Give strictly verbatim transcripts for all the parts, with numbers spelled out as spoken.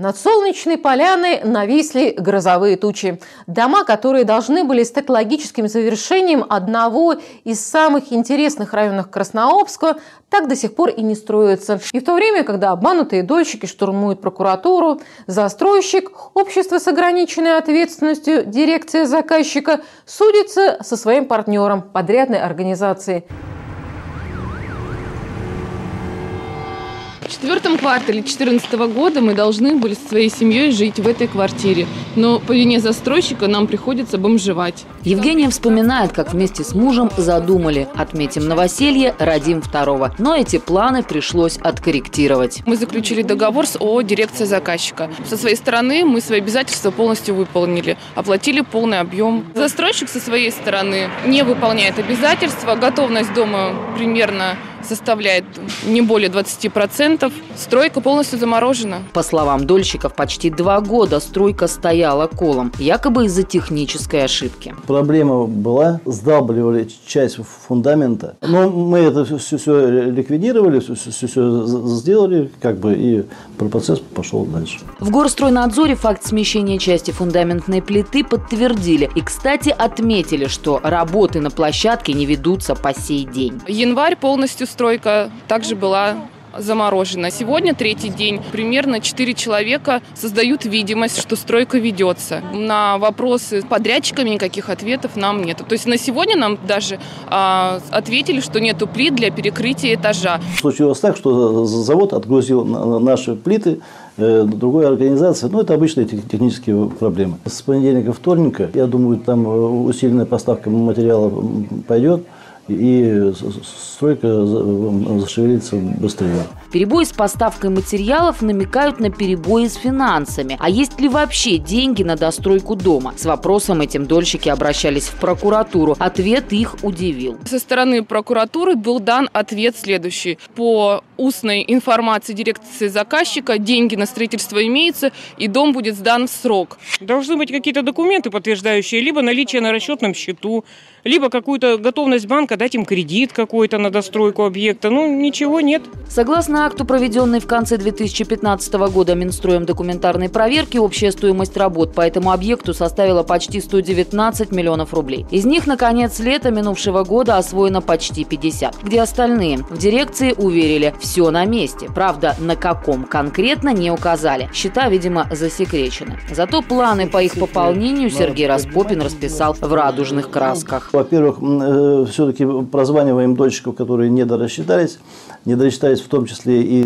Над Солнечной Поляной нависли грозовые тучи. Дома, которые должны были стать логическим завершением одного из самых интересных районов Краснообска, так до сих пор и не строятся. И в то время, когда обманутые дольщики штурмуют прокуратуру, застройщик, общество с ограниченной ответственностью, дирекция заказчика судится со своим партнером, подрядной организацией. В четвертом квартале две тысячи четырнадцатого года мы должны были со своей семьей жить в этой квартире. Но по вине застройщика нам приходится бомжевать. Евгения вспоминает, как вместе с мужем задумали: отметим новоселье, родим второго. Но эти планы пришлось откорректировать. Мы заключили договор с ООО «Дирекция заказчика». Со своей стороны мы свои обязательства полностью выполнили. Оплатили полный объем. Застройщик со своей стороны не выполняет обязательства. Готовность дома примерно составляет не более двадцати процентов. Стройка полностью заморожена. По словам дольщиков, почти два года стройка стояла колом, якобы из-за технической ошибки. Проблема была, сдалбливали часть фундамента. Но мы это все, все ликвидировали, все, все, все сделали, как бы, и процесс пошел дальше. В Горстройнадзоре факт смещения части фундаментной плиты подтвердили. И, кстати, отметили, что работы на площадке не ведутся по сей день. Январь полностью стройка также была заморожена. Сегодня третий день. Примерно четыре человека создают видимость, что стройка ведется. На вопросы с подрядчиками никаких ответов нам нет. То есть на сегодня нам даже а, ответили, что нету плит для перекрытия этажа. Случилось так, что завод отгрузил наши плиты другой организации. Ну, это обычные технические проблемы. С понедельника, вторника, я думаю, там усиленная поставка материала пойдет, и стройка зашевелится быстрее. Перебои с поставкой материалов намекают на перебои с финансами. А есть ли вообще деньги на достройку дома? С вопросом этим дольщики обращались в прокуратуру. Ответ их удивил. Со стороны прокуратуры был дан ответ следующий. По устной информации дирекции заказчика деньги на строительство имеются, и дом будет сдан в срок. Должны быть какие-то документы, подтверждающие либо наличие на расчетном счету, либо какую-то готовность банка дать им кредит какой-то на достройку объекта. Ну, ничего нет. Согласно акту, проведенной в конце две тысячи пятнадцатого года Минстроем документарной проверки, общая стоимость работ по этому объекту составила почти сто девятнадцать миллионов рублей. Из них на конец лета минувшего года освоено почти пятьдесят. Где остальные? В дирекции уверили, все на месте. Правда, на каком конкретно не указали. Счета, видимо, засекречены. Зато планы по их пополнению Сергей Распопин расписал в радужных красках. Во-первых, все-таки прозваниваем дольщиков, которые недорассчитались. Недорассчитались в том числе и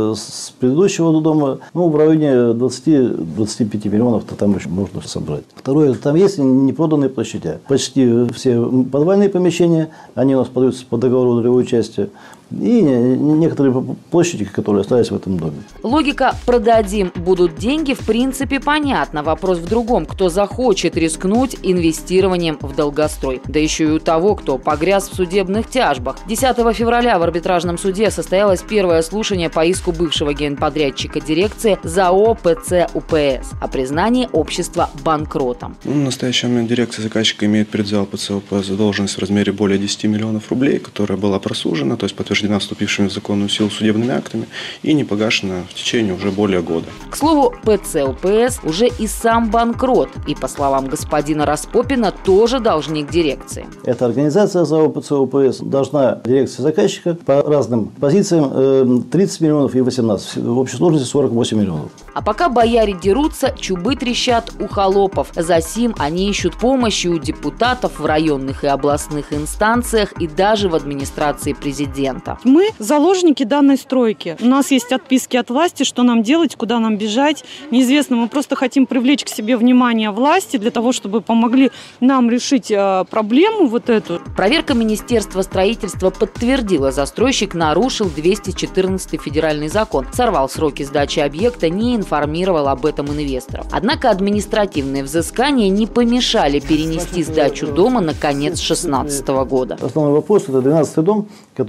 с предыдущего дома. Ну, в районе двадцати-двадцати пяти миллионов-то там еще можно собрать. Второе, там есть непроданные площади. Почти все подвальные помещения, они у нас подаются по договору долевой части. И некоторые площади, которые остались в этом доме. Логика «продадим, будут деньги» в принципе понятна. Вопрос в другом. Кто захочет рискнуть инвестированием в долгострой? Да еще и у того, кто погряз в судебных тяжбах. десятого февраля в арбитражном суде состоялось первое слушание по иску бывшего генподрядчика дирекции ЗАО ПЦ УПС о признании общества банкротом. Ну, в настоящий момент дирекция заказчика имеет перед ЗАО ПЦ УПС задолженность в размере более десяти миллионов рублей, которая была просужена, то есть подтверждена вступившими в законную силу судебными актами и не погашена в течение уже более года. К слову, ПЦ УПС уже и сам банкрот, и, по словам господина Распопина, тоже должник дирекции. Эта организация ЗАО ПЦ УПС должна дирекции заказчика по разным позициям тридцать миллионов и восемнадцать. В общей сложности сорок восемь миллионов. А пока бояре дерутся, чубы трещат у холопов. Засим они ищут помощи у депутатов в районных и областных инстанциях и даже в администрации президента. Мы заложники данной стройки. У нас есть отписки от власти, что нам делать, куда нам бежать. Неизвестно, мы просто хотим привлечь к себе внимание власти для того, чтобы помогли нам решить э, проблему вот эту. Проверка Министерства строительства подтвердила, застройщик нарушил двести четырнадцатый федеральный закон, сорвал сроки сдачи объекта, не информировал об этом инвесторов. Однако административные взыскания не помешали перенести сдачу дома на конец две тысячи шестнадцатого года. Основной вопрос – это двенадцатый дом, который находится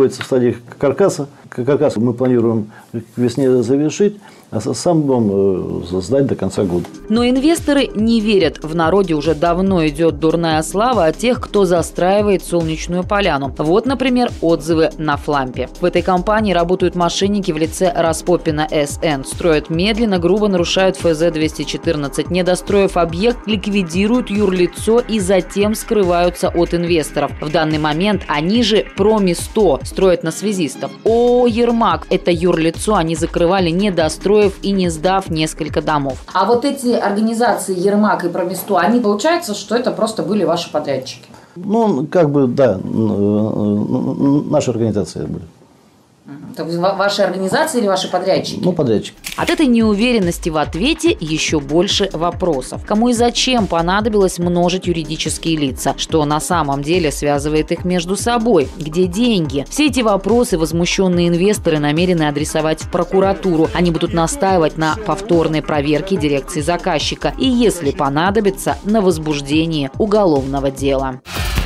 находится в стадии каркаса. Каркас мы планируем к весне завершить, а сам дом сдать до конца года. Но инвесторы не верят. В народе уже давно идет дурная слава о тех, кто застраивает солнечную поляну. Вот, например, отзывы на Флампе. В этой компании работают мошенники в лице Распопина эс эн. Строят медленно, грубо нарушают эф зэ двести четырнадцать. Не достроив объект, ликвидируют юрлицо и затем скрываются от инвесторов. В данный момент они же Промисто строят на связистов. О, Ермак, это юрлицо они закрывали, не достроив и не сдав несколько домов. А вот эти организации Ермак и Промисто, они, получается, что это просто были ваши подрядчики? Ну, как бы, да, наши организации были. Это ваши организации или ваши подрядчики? Ну, подрядчики. От этой неуверенности в ответе еще больше вопросов. Кому и зачем понадобилось множить юридические лица? Что на самом деле связывает их между собой? Где деньги? Все эти вопросы возмущенные инвесторы намерены адресовать в прокуратуру. Они будут настаивать на повторной проверке дирекции заказчика и, если понадобится, на возбуждении уголовного дела.